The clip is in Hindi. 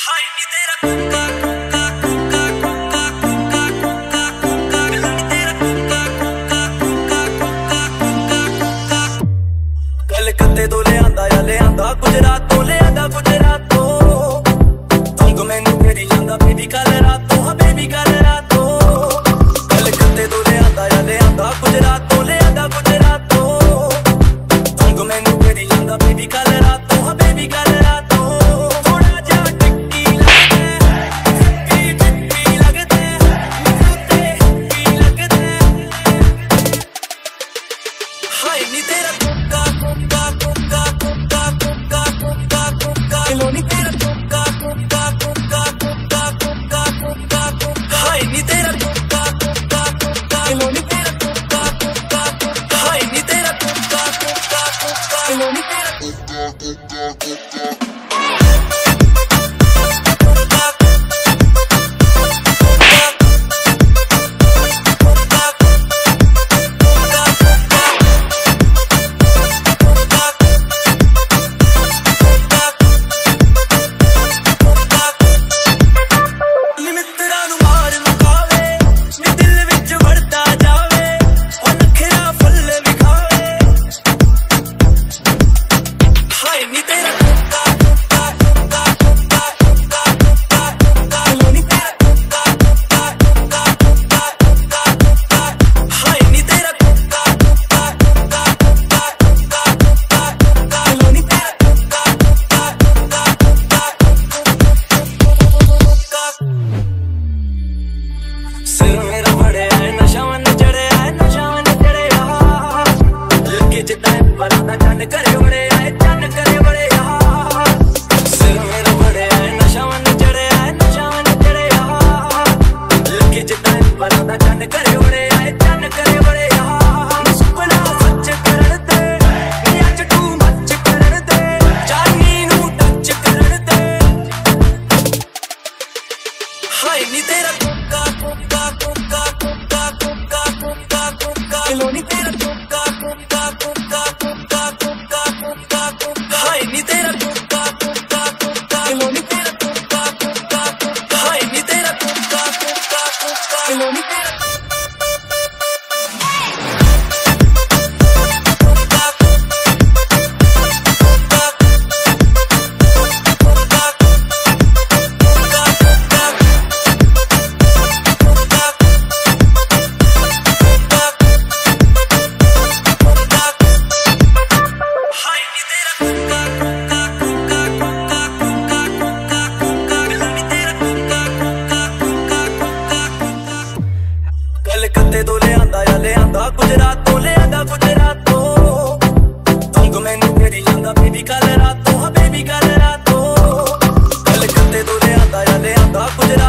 कलकत्ते तो ले आंदा गुजरात तो ले आंदा गुजरात तो तंग मैनू फेरी जांदा बेबी कल रातों हाँ बेबी कल रातों कलकत्ते तो ले आंदा गुजरात तो ले आंदा गुजरात तो तंग मैनू फेरी जांदा बेबी कल रातों हाँ बेबी कल रातों थोड़ा जा टिक्की लगदे हाय नी तेरा कुक्का कुक्का कुक्का कुक्का कुक्का कुक्का कुक्का नी तेरा कुक्का कुक्का कुक्का कुक्का कुक्का कुक्का कुक्का हाय नी तेरा कुक्का कुक्का कुक्का नी तेरा कुक्का कुक्का कुक्का हाय नी तेरा कुक्का कुक्का कुक्का नी तेरा कुक्का कुक्का कुक्का कलकत्ते तो ले आंदा गुजरात तो ले आंदा गुजरात तो तंग मैनू फेरी जांदा बेबी कल रातों हाँ बेबी कल रातों कलकत्ते तो ले आंदा गुजरात